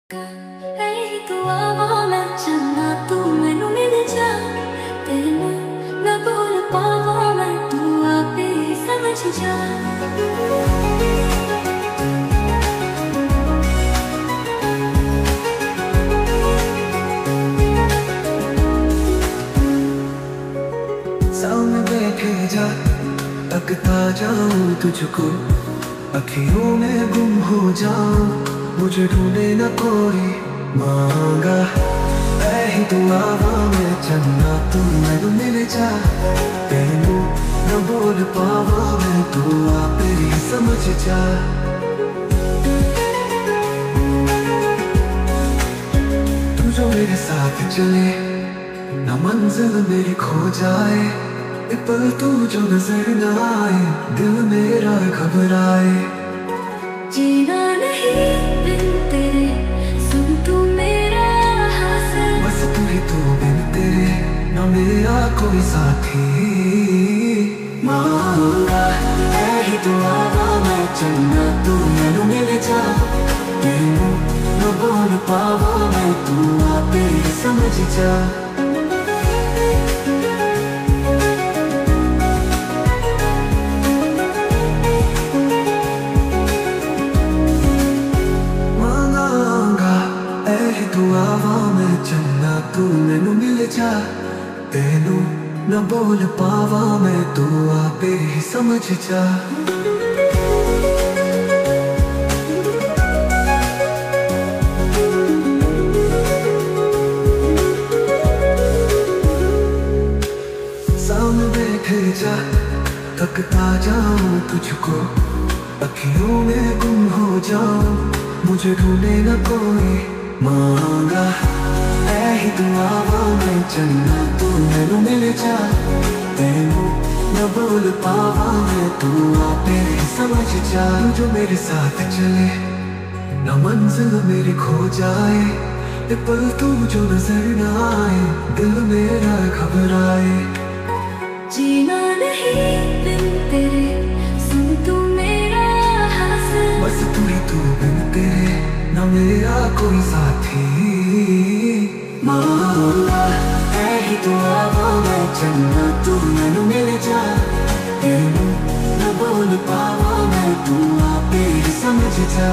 Hey tu amo मैं चलना तू मैनू मिल जा तेनू ना बोल पावा मैं तू आपे समझ जा सामने बैठे जा तकता जाऊं तुझको अखियों में गुम हो जाऊं मुझे ढूंढे न कोई मांगा ऐ ही दुआ में चन्ना तू मैनू मिल जा तेनू न बोल पावा मैं तू आपे ही समझ जा तू जो मेरे साथ चले न मंजिल मेरी खो जाए एक पल तू जो नजर न आए दिल मेरा घबराए जीना नहीं बिन तेरे सुन तू मेरा हासिल बस तू ही तू बिन तेरे न मेरा कोई साथी मांगा ऐ ही दुआ मैं चलना तू मैनू मिल जा तेनू न बोल पावा मैं तू आपे ही समझ जा दुआवा मैं चन्ना तू मैनू मिल जा तेनू न बोल पावा मैं तू आपे ही समझ जा सामने बैठे जा तकता जाऊं तुझको अखियों में गुम हो जाऊं मुझे ढूंढे न कोई मांगा ऐ ही दुआ मैं चलना तू मैनू मिल जा तेनू न बोल पावा मैं तू आपे ही समझ जा जो मेरे साथ चले न मंजिल मेरी खो जाए एक पल तू जो नजर न आए दिल मेरा घबराए जीना नहीं बिन तेरे सुन तू मेरा हासिल बस तू ही तू बिन तेरे न मेरा कोई साथी मांगा ऐ ही दुआ मैं चलना तू मैनू मिल जा तेनू न बोल पावा मैं तू आपे ही समझ जा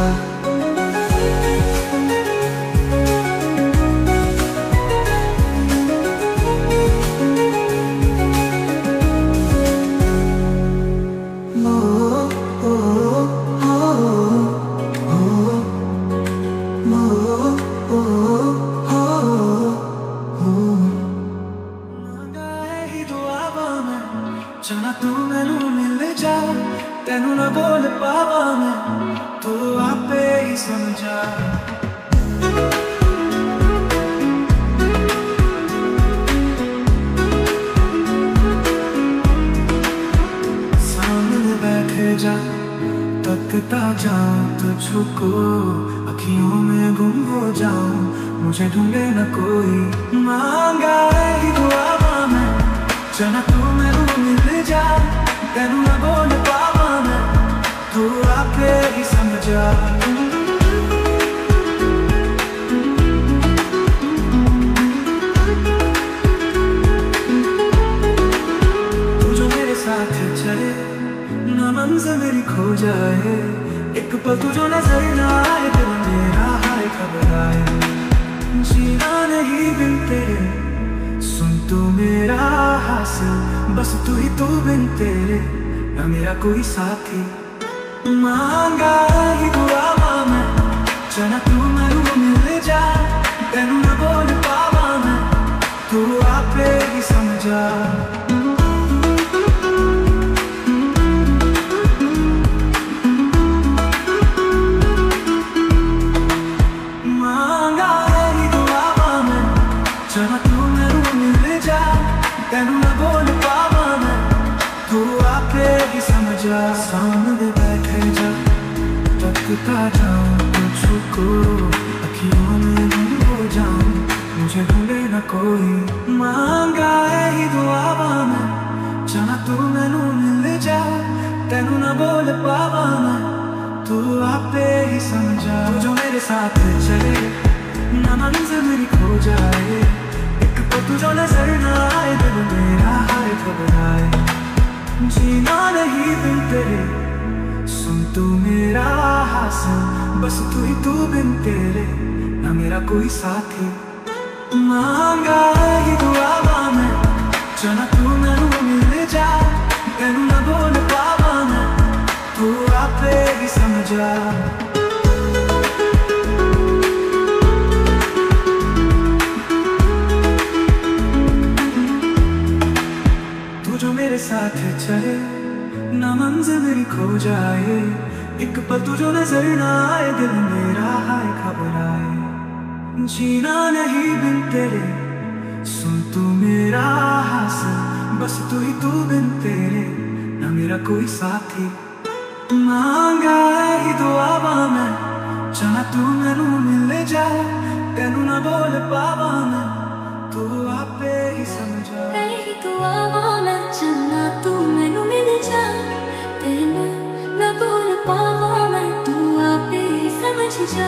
चना तू मैनू मिल जा तेनू न बोल पावा मैं तू आपे ही समझा सामने बैठे जा तकता जाऊं तुझको अखियों में गुम हो जाऊं मुझे ढूंढे न कोई मांगा ही दुआ मैं चना तू मैनू मिल जा तेनू न बोल पावा मैं तू आपे ही समझा तू जो मेरे साथ चले न मंजिल मेरी खो जाए एक पल तू जो नजर न आए दिल मेरा हाय घबराए जीना नहीं बिन तेरे सुन तू मेरा हासिल बस तू ही तू बिन तेरे न मेरा कोई साथी मांगा ही दुआ मैं चना तू मैनू मिल जा तेनू न बोल पावा मैं तू आपे ही समझा मांगा ही दुआ मैं चना तू मैनू मिल जा तेनू न बोल पावा मैं तू आपे ही समझा सामने बैठे जा तकता जाऊं तुझको अखियों में गुम हो जाऊं मुझे ढूंढे न कोई मांगा है ही दुआ मैं चना तू मैनू मिल जा तेनू न बोल पावा मैं तू आपे ही समझा जो मेरे साथ चले ना मंजिल मेरी खो जाए, एक पल तू जो नजर न आए, दिल मेरा हाय घबराए। जीना नहीं बिन तेरे, सुन तू मेरा हासिल, बस तू ही तू बिन तेरे, ना मेरा कोई साथी। मांगा ही दुआ मैं, चना तू मैनू मिल जा, तेनू ना बोल पावा मैं, तू आपे ही समझा। तू जो मेरे साथ चले, ना मंजिल मेरी खो जाए, एक पल तू जो नजर न आए, दिल मेरा हाय घबराए। जीना नहीं बिन तेरे, सुन तू मेरा हासिल, बस तू ही तू बिन तेरे, ना मेरा कोई साथी। मांगा ही दुआ मैं, चाह तू मैनू मिल जा, तेनू ना बोल पावा मैं, तू आपे ही समझा। ही दुआ मैं, चन्ना तू मैनू मिल जा, तेनू ना बोल पावा मैं, तू आपे ही समझ जा।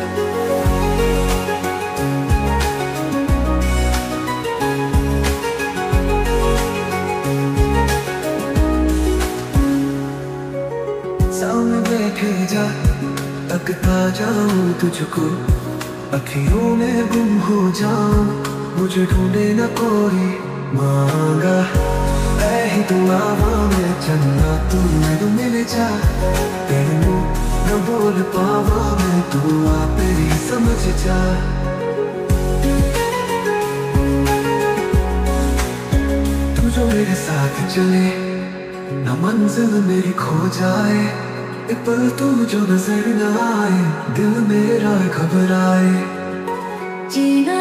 सामने बैठे जा, तकता जाऊं तुझको, अखियों में गुम हो जाऊं, मुझे ढूंढे न कोई। मांगा ही दुआ मैं, चन्ना तू मैनू मिल जा, तेनू न बोल पावा मैं, तू आपे ही समझ जा। तू जो मेरे साथ चले, ना मंजिल मेरी खो जाए, एक पल तू जो नजर न आए, दिल मेरा घबराए। जीना